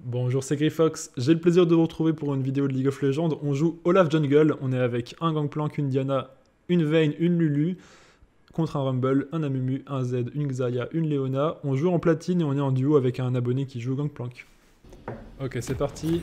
Bonjour, c'est Greyfox. J'ai le plaisir de vous retrouver pour une vidéo de League of Legends. On joue Olaf Jungle. On est avec un Gangplank, une Diana, une Vayne, une Lulu, contre un Rumble, un Amumu, un Z, une Xayah, une Leona. On joue en platine et on est en duo avec un abonné qui joue Gangplank. Ok, c'est parti.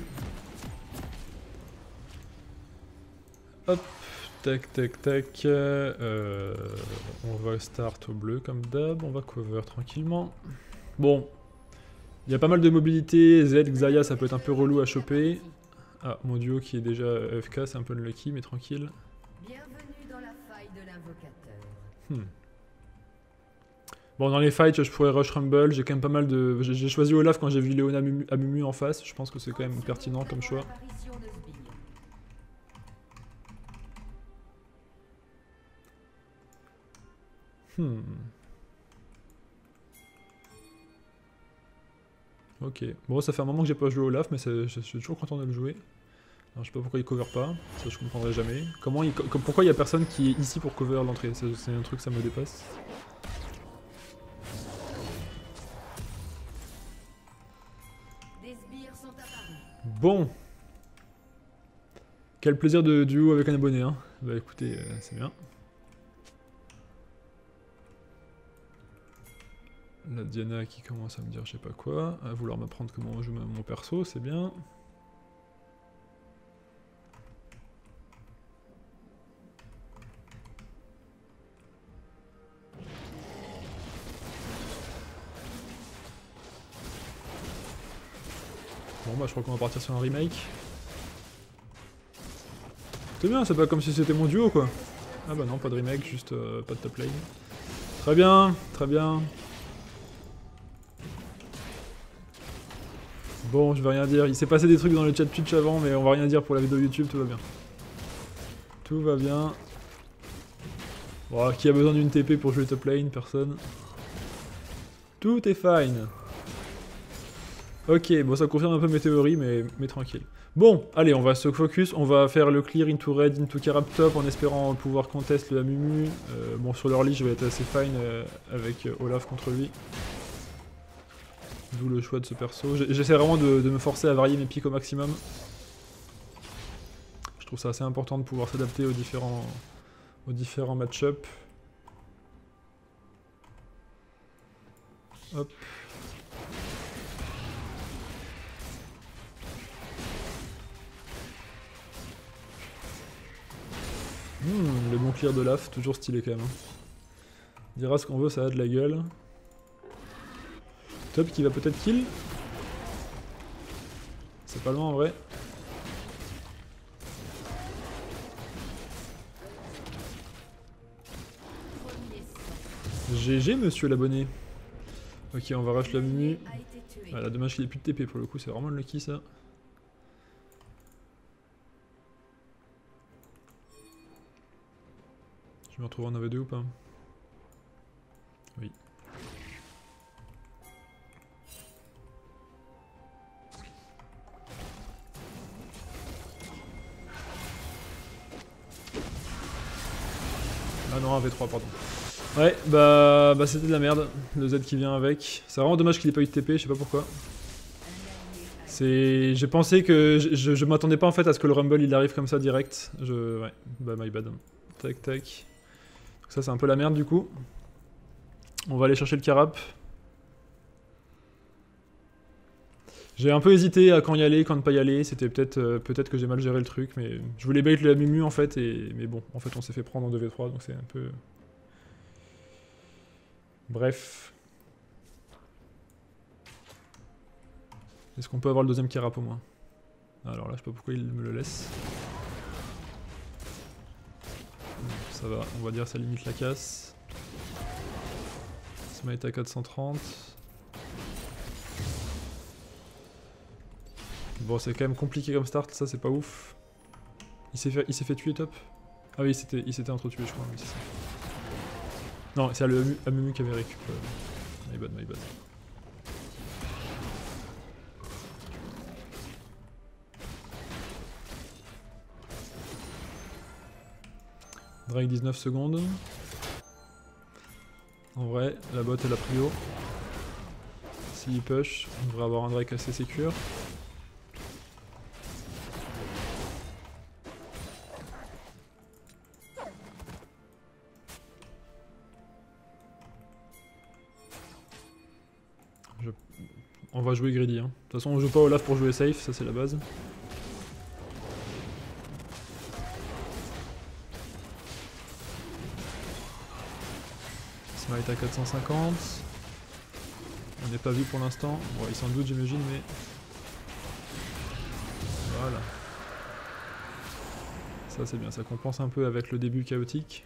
Hop, tac, tac, tac. On va start au bleu comme d'hab. On va cover tranquillement. Bon. Il y a pas mal de mobilité, Z, Xayah, ça peut être un peu relou à choper. Ah, mon duo qui est déjà AFK, c'est un peu unlucky, mais tranquille. Bienvenue dans la faille de l'invocateur. Bon, dans les fights, je pourrais rush Rumble, j'ai quand même pas mal de... J'ai choisi Olaf quand j'ai vu Leona Amumu en face, je pense que c'est quand même pertinent comme choix. Ok, bon ça fait un moment que j'ai pas joué Olaf, mais je suis toujours content de le jouer. Alors, je sais pas pourquoi il cover pas, ça je comprendrai jamais. Pourquoi il y a personne qui est ici pour cover l'entrée? C'est un truc, ça me dépasse. Bon. Quel plaisir de duo avec un abonné, hein. Bah écoutez, c'est bien. La Diana qui commence à me dire je sais pas quoi, à vouloir m'apprendre comment on joue mon perso, c'est bien. Bon bah je crois qu'on va partir sur un remake. C'est bien, c'est pas comme si c'était mon duo quoi. Ah bah non, pas de remake, juste pas de top lane. Très bien, très bien. Bon, je vais rien dire. Il s'est passé des trucs dans le chat Twitch avant, mais on va rien dire pour la vidéo YouTube, tout va bien. Tout va bien. Bon, qui a besoin d'une TP pour jouer top lane? Personne. Tout est fine. Ok, bon ça confirme un peu mes théories, mais tranquille. Bon, allez, on va se focus, on va faire le clear into red, into carap top, en espérant pouvoir contest le Amumu. Bon, sur l'early, je vais être assez fine avec Olaf contre lui. D'où le choix de ce perso. J'essaie vraiment de me forcer à varier mes pics au maximum. Je trouve ça assez important de pouvoir s'adapter aux différents match-up. Hop. Le bon clear de Olaf, toujours stylé quand même. On dira ce qu'on veut, ça a de la gueule. Top qui va peut-être kill. C'est pas loin en vrai. GG monsieur l'abonné. Ok, on va rush la menu. Voilà, dommage qu'il ait plus de TP pour le coup, c'est vraiment lucky ça. Je me retrouve en AV2 ou pas? Oui. Ah non, AV3 pardon. Ouais, bah c'était de la merde, le Z qui vient avec. C'est vraiment dommage qu'il ait pas eu de TP, je sais pas pourquoi. J'ai pensé que... Je m'attendais pas en fait à ce que le Rumble il arrive comme ça direct. Ouais, bah my bad. Tac tac. Donc ça c'est un peu la merde du coup. On va aller chercher le carap. J'ai un peu hésité à quand y aller, quand ne pas y aller. C'était peut-être que j'ai mal géré le truc, mais je voulais bait le Amumu en fait, mais bon, en fait on s'est fait prendre en 2v3, donc c'est un peu... Bref. Est-ce qu'on peut avoir le deuxième carap au moins? Alors là, je sais pas pourquoi il me le laisse. Ça va, on va dire ça limite la casse. Smite à 430. Bon, c'est quand même compliqué comme start, ça c'est pas ouf. Il s'est fait tuer top. Ah oui, il s'était entretué je crois, oui, c'est ça. Non, c'est le Amumu qui avait récup. My bad, my bad. Drake 19 secondes. En vrai, la bot elle a prio. S'il push, on devrait avoir un Drake assez sécure. va jouer greedy. Hein. De toute façon, on joue pas Olaf pour jouer safe, ça c'est la base. Smite à 450. On n'est pas vu pour l'instant. Bon, il s'en doute, j'imagine, mais. Voilà. Ça c'est bien, ça compense un peu avec le début chaotique.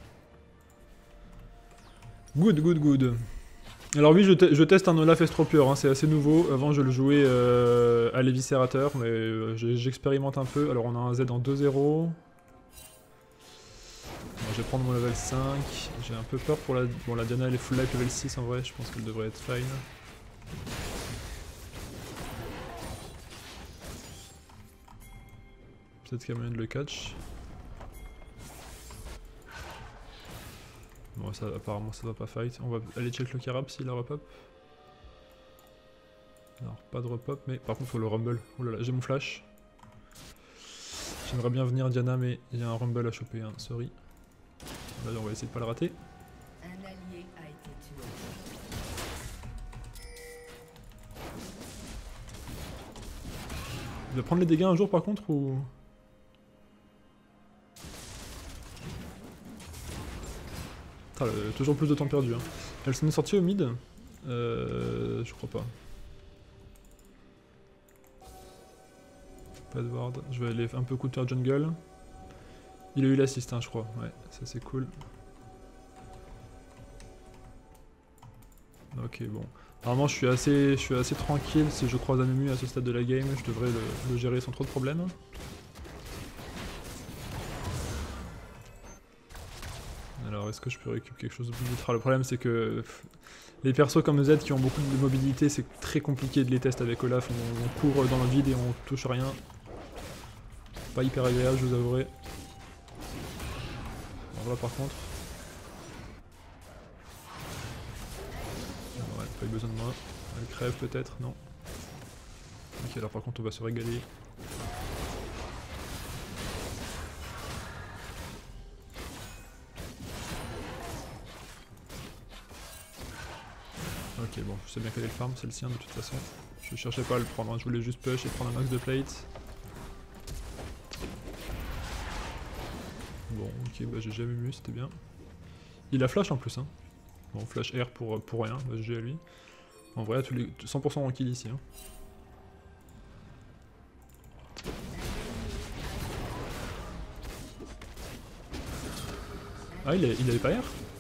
Good, good, good. Alors oui, je teste un Olaf Estropieur, hein, c'est assez nouveau. Avant je le jouais à l'éviscérateur, mais j'expérimente un peu. Alors on a un Z en 2-0. Bon, je vais prendre mon level 5. J'ai un peu peur pour la... Bon, la Diana elle est full life level 6 en vrai, je pense qu'elle devrait être fine. Peut-être qu'il y a moyen de le catch. Bon, ça, apparemment ça va pas fight. On va aller check le Carab s'il a repop. Alors, pas de repop, mais par contre, faut le rumble. Oh là là, j'ai mon flash. J'aimerais bien venir Diana, mais il y a un rumble à choper, hein. Sorry. Là, on va essayer de pas le rater. Un allié a été tué. Il va prendre les dégâts un jour par contre ou... Ah, toujours plus de temps perdu. Hein. Elle s'en est sortie au mid je crois pas. Pas de ward. Je vais aller un peu counter jungle. Il a eu l'assist, hein, je crois. Ouais, ça c'est cool. Ok, bon. Normalement, je suis assez tranquille. Si je croise un ennemi à ce stade de la game, je devrais le gérer sans trop de problèmes. Alors, est-ce que je peux récupérer quelque chose de plus vite? Le problème, c'est que les persos comme Z qui ont beaucoup de mobilité, c'est très compliqué de les tester avec Olaf. On court dans le vide et on touche rien. Pas hyper agréable, je vous avouerai. Alors là, par contre. Ouais, pas eu besoin de moi. Elle crève peut-être, non. Ok, alors par contre, on va se régaler. Ok, bon, je sais bien quel est le farm, c'est le sien de toute façon. Je cherchais pas à le prendre, hein. Je voulais juste push et prendre un max de plate. Bon, ok, bah j'ai jamais vu, c'était bien. Il a flash en plus, hein. Bon, flash R pour rien, bah j'ai à lui. En vrai, tous les 100% en kill ici. Hein. Ah, il avait pas R?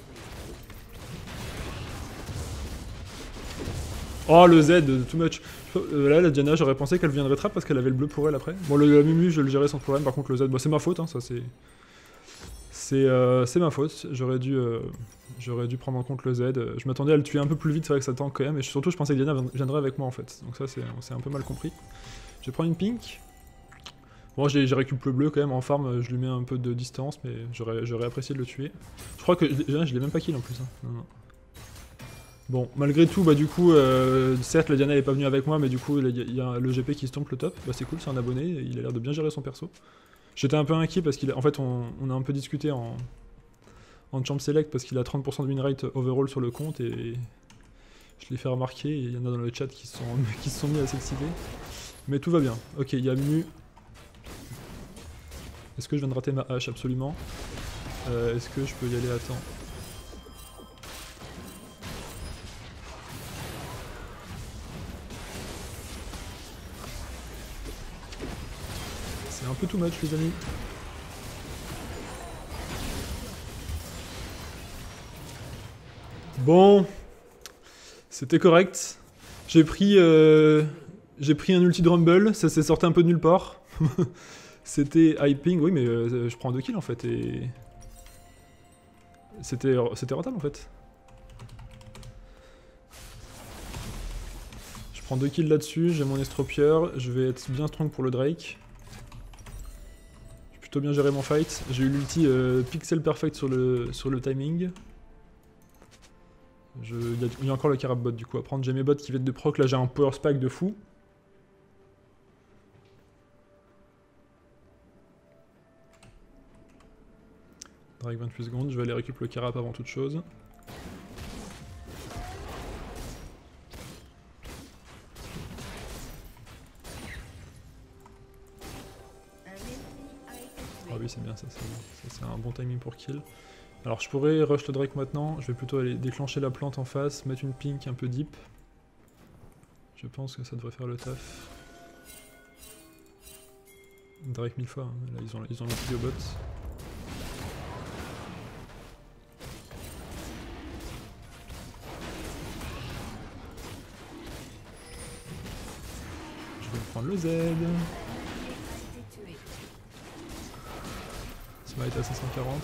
Oh, le Z, too much. Là, la Diana, j'aurais pensé qu'elle viendrait trap parce qu'elle avait le bleu pour elle après. Bon, la Mumu, je le gérais sans problème. Par contre, le Z, bah, c'est ma faute, hein, ça c'est... C'est ma faute. J'aurais dû prendre en compte le Z. Je m'attendais à le tuer un peu plus vite, c'est vrai que ça tank quand même. Et surtout, je pensais que Diana viendrait avec moi en fait. Donc ça, c'est un peu mal compris. Je vais prendre une pink. Bon, j'ai récupéré le bleu quand même en farm. Je lui mets un peu de distance, mais j'aurais apprécié de le tuer. Je crois que je l'ai même pas kill en plus. Hein. Non, non. Bon, malgré tout, bah du coup, certes la Diana elle est pas venue avec moi, mais du coup il y a le GP qui stompe le top. Bah c'est cool, c'est un abonné, il a l'air de bien gérer son perso. J'étais un peu inquiet parce qu'en fait on a un peu discuté en champ select parce qu'il a 30% de win rate overall sur le compte et je l'ai fait remarquer et il y en a dans le chat qui se sont mis à s'exciter. Mais tout va bien. Ok, il y a Mumu. Est-ce que je viens de rater ma hache? Absolument. Est-ce que je peux y aller à temps? C'est un peu too much les amis. Bon, c'était correct. J'ai pris un ulti de rumble, ça s'est sorti un peu de nulle part. C'était hyping, oui mais je prends 2 kills en fait et... C'était rentable en fait. Je prends 2 kills là-dessus, j'ai mon estropieur, je vais être bien strong pour le Drake. J'ai plutôt bien géré mon fight. J'ai eu l'ulti pixel perfect sur le timing. Il y a encore le Carab bot du coup à prendre. J'ai mes bots qui viennent de proc, là j'ai un power spike de fou. Drake 28 secondes, je vais aller récupérer le Carab avant toute chose. oui, c'est bien, ça c'est un bon timing pour kill. Alors je pourrais rush le Drake maintenant, je vais plutôt aller déclencher la plante en face, mettre une pink un peu deep. Je pense que ça devrait faire le taf. Drake 1000 fois, hein. Là ils ont le bot. Je vais prendre le Z. Smite à 540.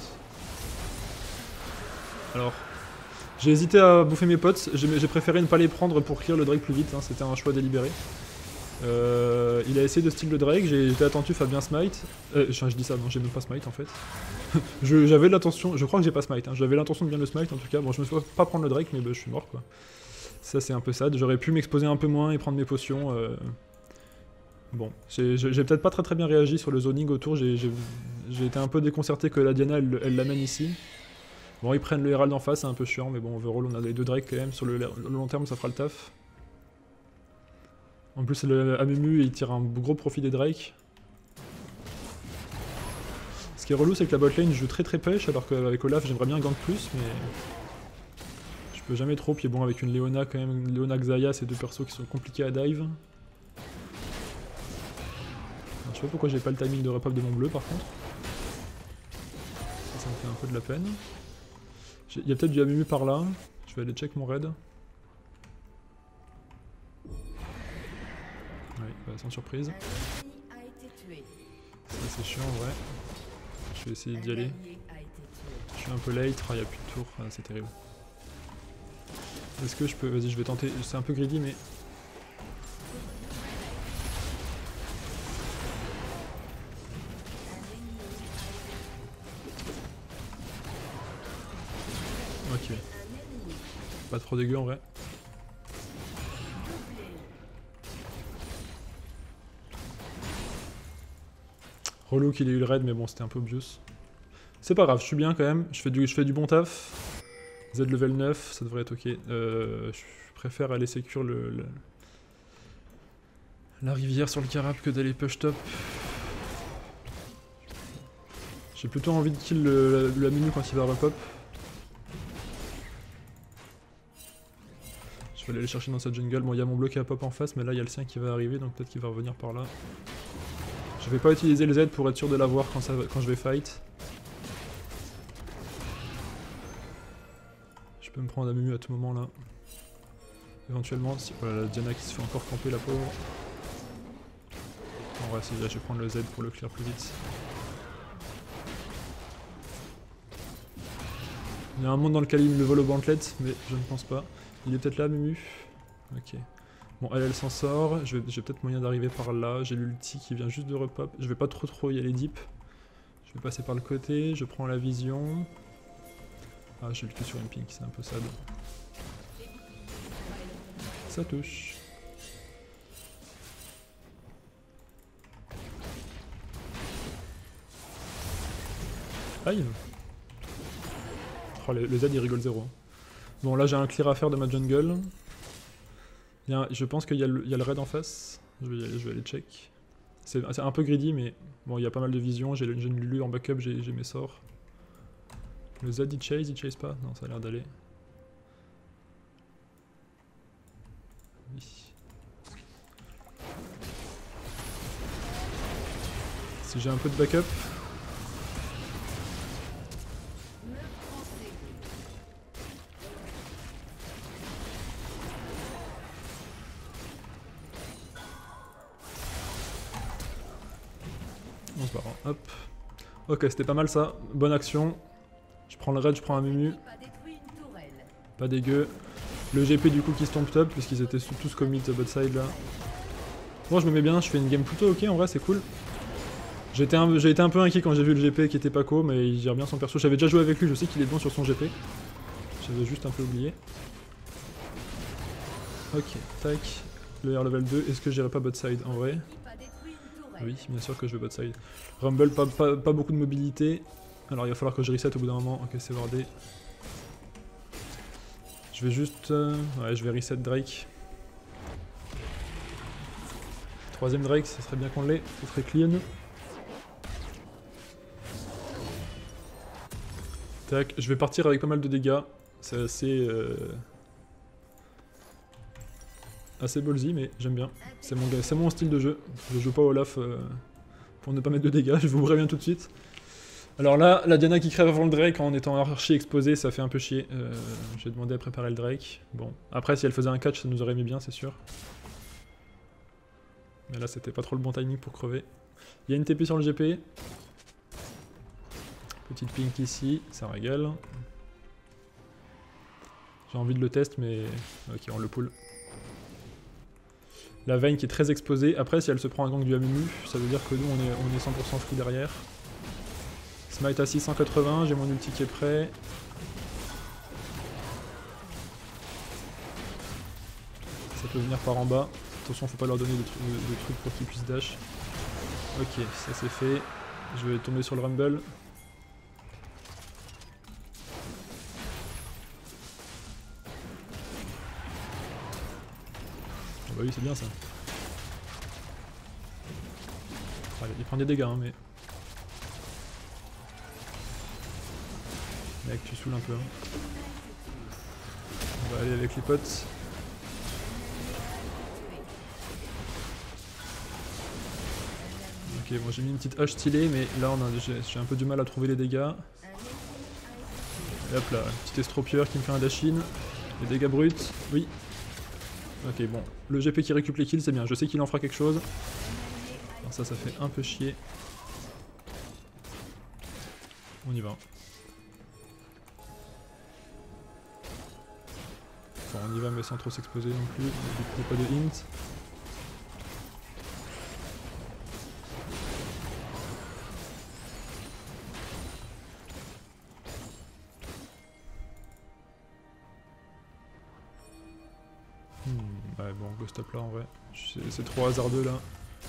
Alors, j'ai hésité à bouffer mes potes, j'ai préféré ne pas les prendre pour clear le Drake plus vite, hein. C'était un choix délibéré. Il a essayé de steal le Drake, j'ai été attentif à bien smite. Je dis ça, non, j'ai même pas smite en fait. J'avais l'intention, je crois que j'ai pas smite, hein. J'avais l'intention de bien le smite en tout cas. Bon, je me suis pas prendre le Drake, mais bah, je suis mort quoi. Ça c'est un peu sad, j'aurais pu m'exposer un peu moins et prendre mes potions. Bon, j'ai peut-être pas très bien réagi sur le zoning autour, j'ai été un peu déconcerté que la Diana elle l'amène ici. Bon, ils prennent le Herald en face, c'est un peu chiant, mais bon, overall on a les deux Drake quand même, sur le long terme ça fera le taf. En plus, le Amumu il tire un gros profit des Drake. Ce qui est relou, c'est que la botlane joue très pêche, alors qu'avec Olaf j'aimerais bien gank plus, mais je peux jamais trop. Puis bon, avec une Leona quand même, Leona Xayah, c'est deux persos qui sont compliqués à dive. Alors, je sais pas pourquoi j'ai pas le timing de repop de mon bleu par contre. Ça me fait un peu de la peine. Il y a peut-être du Amumu par là, je vais aller check mon raid. Oui, bah, sans surprise. Ça c'est chiant en vrai. Je vais essayer d'y aller. Je suis un peu late, il n'y a plus de tour, c'est terrible. Est-ce que je peux... Vas-y, je vais tenter, c'est un peu greedy mais... Ok. Pas trop dégueu en vrai. Relou qu'il ait eu le raid, mais bon, c'était un peu obvious. C'est pas grave, je suis bien quand même. Je fais du bon taf. Z level 9, ça devrait être ok. Je préfère aller secure la rivière sur le carap que d'aller push top. J'ai plutôt envie de kill la minu quand il va repop. Je vais aller le chercher dans sa jungle. Bon, il y a mon bloc à pop en face, mais là il y a le sien qui va arriver, donc peut-être qu'il va revenir par là. Je vais pas utiliser le Z pour être sûr de l'avoir quand je vais fight. Je peux me prendre un Amumu à tout moment là. Éventuellement, si voilà la Diana qui se fait encore camper la pauvre. En vrai, si là je vais prendre le Z pour le clear plus vite. Il y a un monde dans lequel il me le vole au Gauntlet, mais je ne pense pas. Il est peut-être là, Amumu. Ok. Bon, elle s'en sort. J'ai peut-être moyen d'arriver par là. J'ai l'ulti qui vient juste de repop. Je vais pas trop y aller deep. Je vais passer par le côté. Je prends la vision. Ah, j'ai le cul sur une pink, c'est un peu sad. Ça touche. Aïe. Oh, le Z il rigole zéro. Bon, là j'ai un clear à faire de ma jungle. Je pense qu'il y a le raid en face. Je vais aller check. C'est un peu greedy, mais bon, il y a pas mal de vision. J'ai une Lulu en backup, j'ai mes sorts. Le Z il chase pas? Non, ça a l'air d'aller. Oui. Si j'ai un peu de backup. Non, c'est pas grave. Hop. Ok, c'était pas mal ça. Bonne action. Je prends le raid, je prends un Amumu. Pas dégueu. Le GP du coup qui se tombe top, puisqu'ils étaient tous commit bot side là. Bon, je me mets bien, je fais une game plutôt ok en vrai, c'est cool. J'ai été un peu inquiet quand j'ai vu le GP qui était pas co, mais il gère bien son perso. J'avais déjà joué avec lui, je sais qu'il est bon sur son GP. J'avais juste un peu oublié. Ok, tac. Le R level 2, est-ce que j'irai pas bot side en vrai? Oui, bien sûr que je vais bot side. Rumble, pas beaucoup de mobilité. Alors il va falloir que je reset au bout d'un moment. Ok, c'est wardé. Je vais juste... ouais, je vais reset Drake. Troisième Drake, ça serait bien qu'on l'ait. Ça serait clean. Tac, je vais partir avec pas mal de dégâts. C'est assez ballsy, mais j'aime bien. C'est mon style de jeu. Je joue pas Olaf pour ne pas mettre de dégâts, je vous préviens tout de suite. Alors là, la Diana qui crève avant le Drake en étant archi exposée, ça fait un peu chier. J'ai demandé à préparer le Drake. Bon, après si elle faisait un catch, ça nous aurait mis bien, c'est sûr. Mais là, c'était pas trop le bon timing pour crever. Il y a une TP sur le GP. Petite pink ici, ça régale. J'ai envie de le test, mais... Ok, on le pull. La Vayne qui est très exposée. Après, si elle se prend un gank du Amumu, ça veut dire que nous, on est 100% free derrière. Smite à 680, j'ai mon ulti qui est prêt. Ça peut venir par en bas. Attention, faut pas leur donner de trucs pour qu'ils puissent dash. Ok, ça c'est fait. Je vais tomber sur le Rumble. Oh bah oui, c'est bien ça. Allez, il prend des dégâts, hein, mais... Mec, tu saoules un peu. Hein. On va aller avec les potes. Ok, bon, j'ai mis une petite hache stylée, mais là j'ai un peu du mal à trouver les dégâts. Et hop là, petit estropieur qui me fait un dash-in. Les dégâts bruts, oui. Ok, bon, le GP qui récupère les kills, c'est bien, je sais qu'il en fera quelque chose. Alors ça fait un peu chier. On y va. Enfin, on y va mais sans trop s'exposer non plus, il n'y a pas de hint. Ouais bon, go stop là en vrai, c'est trop hasardeux là.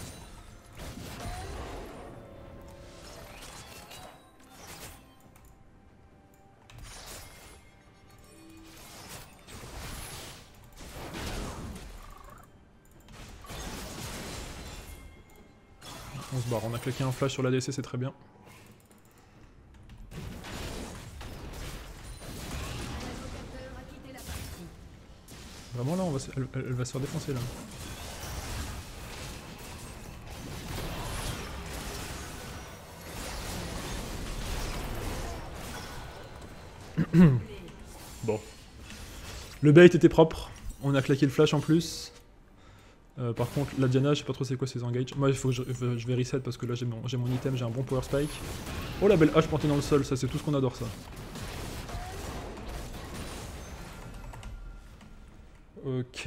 On se barre, on a claqué un flash sur l'ADC, c'est très bien. Vraiment là, elle va se faire défoncer là. Bon. Le bait était propre, on a claqué le flash en plus. Par contre, la Diana, je sais pas trop c'est quoi ses engages. Moi, il faut que je vais reset parce que là j'ai mon item, j'ai un bon power spike. Oh la belle hache plantée dans le sol, ça c'est tout ce qu'on adore ça. Ok.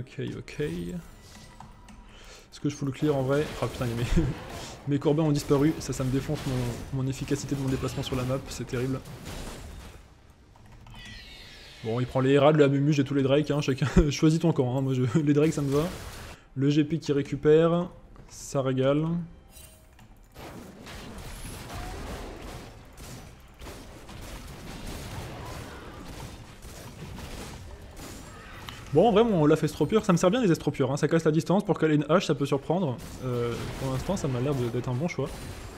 Est-ce que je faut le clear en vrai? Ah putain, mes corbins ont disparu, ça me défonce mon efficacité de mon déplacement sur la map, c'est terrible. Bon, il prend les Herald, le Amumu, j'ai tous les Drakes, hein, chacun choisis ton camp, hein. Moi les Drakes ça me va. Le GP qui récupère, ça régale. Bon, en vrai, mon Olaf Estropure, ça me sert bien les Estropures, hein. Ça casse la distance, pour caler une hache, ça peut surprendre. Pour l'instant, ça m'a l'air d'être un bon choix.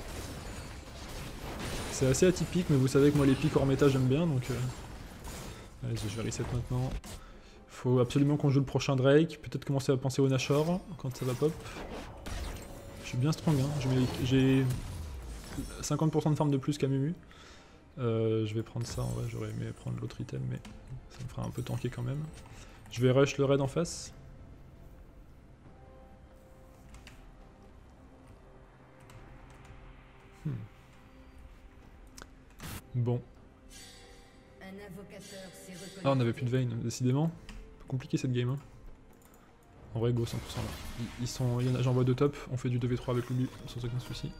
C'est assez atypique, mais vous savez que moi les pics hors méta j'aime bien, donc... Allez, je vais reset maintenant. Faut absolument qu'on joue le prochain Drake, peut-être commencer à penser au Nashor, quand ça va pop. Je suis bien strong, hein. J'ai 50% de farm de plus qu'Amumu. Je vais prendre ça, en vrai, j'aurais aimé prendre l'autre item, mais ça me fera un peu tanker quand même. Je vais rush le raid en face. Bon. Ah, on avait plus de Vayne, décidément. Compliqué cette game. Hein. En vrai, go 100% là. J'en vois deux top, on fait du 2v3 avec Lulu sans aucun souci.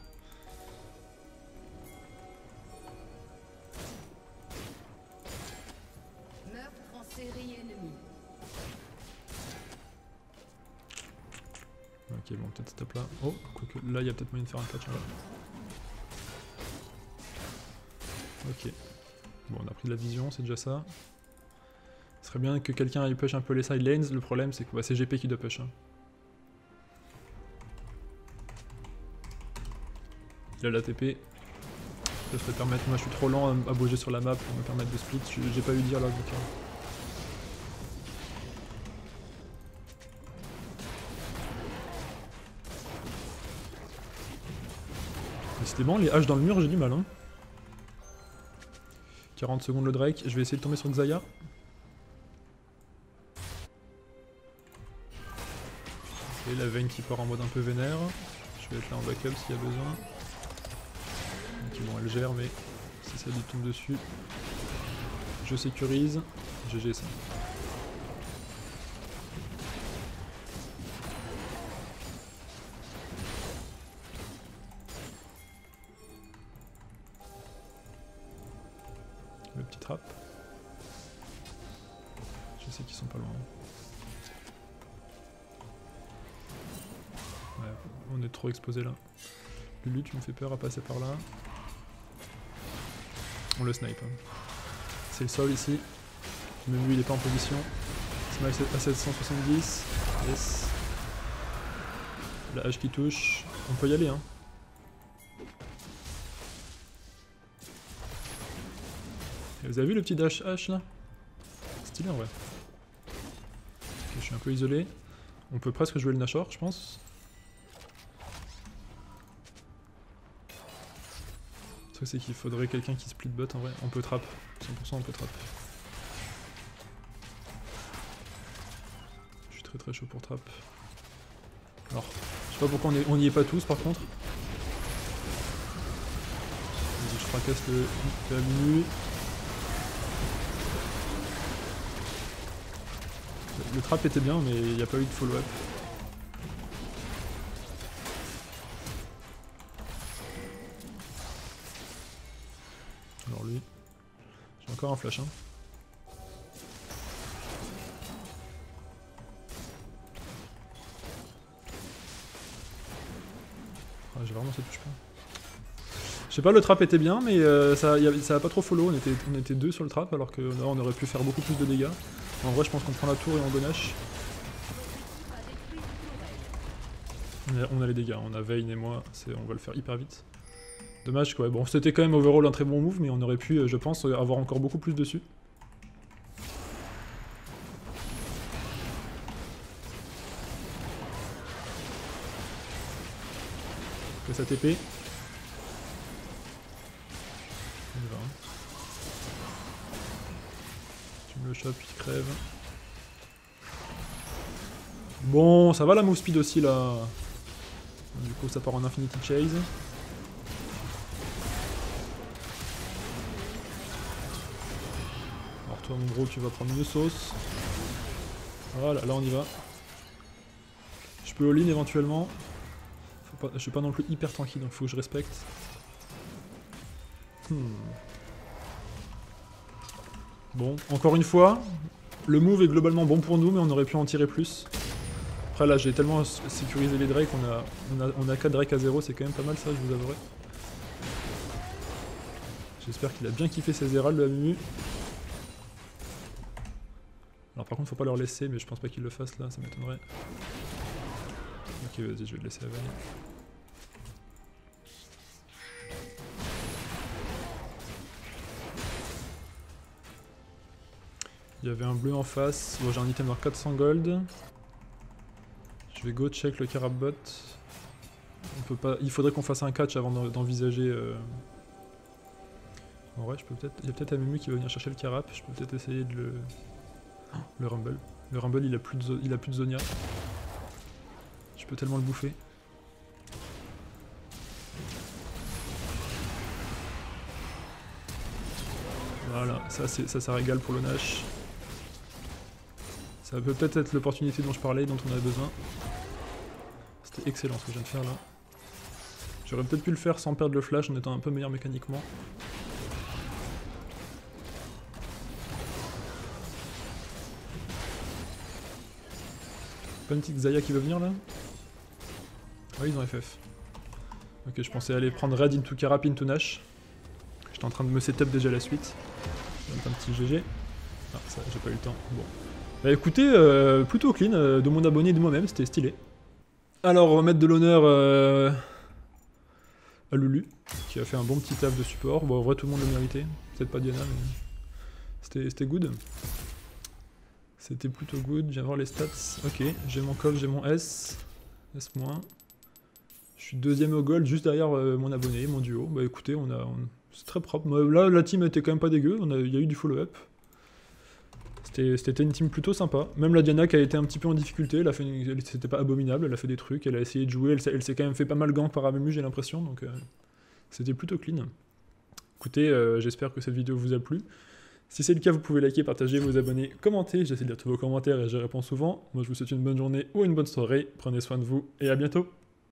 Ok, bon, peut-être stop là. Oh, quoique là, il y a peut-être moyen de faire un catch en vrai. Ok. Bon, on a pris de la vision, c'est déjà ça. Ce serait bien que quelqu'un aille push un peu les side lanes. Le problème, c'est que bah, c'est GP qui doit push. Hein. Il a la TP. Ça devrait permettre, moi je suis trop lent à bouger sur la map pour me permettre de split, j'ai pas eu dire là du coup. Décidément, les haches dans le mur, j'ai du mal. Hein. 40 secondes le Drake, je vais essayer de tomber sur Xayah. Et la Vayne qui part en mode un peu vénère. Je vais être là en backup s'il y a besoin. Donc bon, elle gère, mais si ça lui tombe dessus, je sécurise. GG ça. Le petit trap. Je sais qu'ils sont pas loin. Ouais, on est trop exposé là. Lulu, tu me fais peur à passer par là. On le snipe. Hein. C'est le sol ici. Même lui il est pas en position. Smite à 770. Yes. La hache qui touche. On peut y aller hein. Et vous avez vu le petit dash hache là? Stylé en vrai. Ok, je suis un peu isolé. On peut presque jouer le Nashor je pense. Le truc c'est qu'il faudrait quelqu'un qui split bot en vrai. On peut trap. 100% on peut trap. Je suis très chaud pour trap. Alors, je sais pas pourquoi on y est pas tous par contre. Vas-y, je fracasse la minuit. Le trap était bien mais il n'y a pas eu de follow-up. Alors lui, j'ai encore un flash hein. Ah, j'ai vraiment ça touche pas. Je sais pas, le trap était bien mais ça a pas trop follow, on était deux sur le trap alors que là on aurait pu faire beaucoup plus de dégâts. En vrai je pense qu'on prend la tour et on gonache. On a les dégâts, on a Vayne et moi, on va le faire hyper vite. Dommage quoi, bon c'était quand même overall un très bon move mais on aurait pu je pense avoir encore beaucoup plus dessus. Que sa TP. On y va. Tu me le chopes, il crève. Bon, ça va la move speed aussi là. Du coup ça part en Infinity Chase. Alors toi mon gros tu vas prendre une sauce. Voilà, là on y va. Je peux all-in éventuellement. Je suis pas non plus hyper tranquille donc faut que je respecte. Bon, encore une fois, le move est globalement bon pour nous mais on aurait pu en tirer plus. Après là j'ai tellement sécurisé les Drake, on a 4 Drake à 0, c'est quand même pas mal ça je vous avouerai. J'espère qu'il a bien kiffé ses Herald de la Mumu. Alors par contre faut pas leur laisser mais je pense pas qu'il le fasse là, ça m'étonnerait. Ok vas-y je vais le laisser à Vayne. Il y avait un bleu en face, bon j'ai un item dans 400 gold. Je vais go check le carab bot. On peut pas. Il faudrait qu'on fasse un catch avant d'envisager. En vrai, je peux peut-être. Il y a peut-être Amumu qui va venir chercher le carap. Je peux peut-être essayer de le. Le Rumble. Le Rumble il a plus de Zonia. Je peux tellement le bouffer. Voilà, ça régale pour le Nash. Ça peut peut-être être l'opportunité dont je parlais, dont on avait besoin. C'était excellent ce que je viens de faire là. J'aurais peut-être pu le faire sans perdre le flash en étant un peu meilleur mécaniquement. Pas une petite Xayah qui veut venir là? Ah ils ont FF. Ok, je pensais aller prendre Red into Carap into Nash. J'étais en train de me setup déjà la suite. Je vais mettre un petit GG. Ah ça j'ai pas eu le temps. Bon. Bah écoutez, plutôt clean de mon abonné et de moi-même, c'était stylé. Alors on va mettre de l'honneur à Lulu, qui a fait un bon petit taf de support. Bon, en vrai, tout le monde le méritait. Peut-être pas Diana, mais c'était good. C'était plutôt good. Je viens voir les stats. Ok, j'ai mon call, j'ai mon S. S-. Je suis deuxième au gold, juste derrière mon abonné, mon duo. Bah écoutez, c'est très propre. Là, la team était quand même pas dégueu. Il y a eu du follow-up. C'était une team plutôt sympa. Même la Diana qui a été un petit peu en difficulté, c'était pas abominable, elle a fait des trucs, elle a essayé de jouer, elle s'est quand même fait pas mal gank par Amumu, j'ai l'impression, donc c'était plutôt clean. Écoutez, j'espère que cette vidéo vous a plu. Si c'est le cas, vous pouvez liker, partager, vous abonner, commenter, j'essaie de lire tous vos commentaires et j'y réponds souvent. Moi je vous souhaite une bonne journée ou une bonne soirée, prenez soin de vous et à bientôt.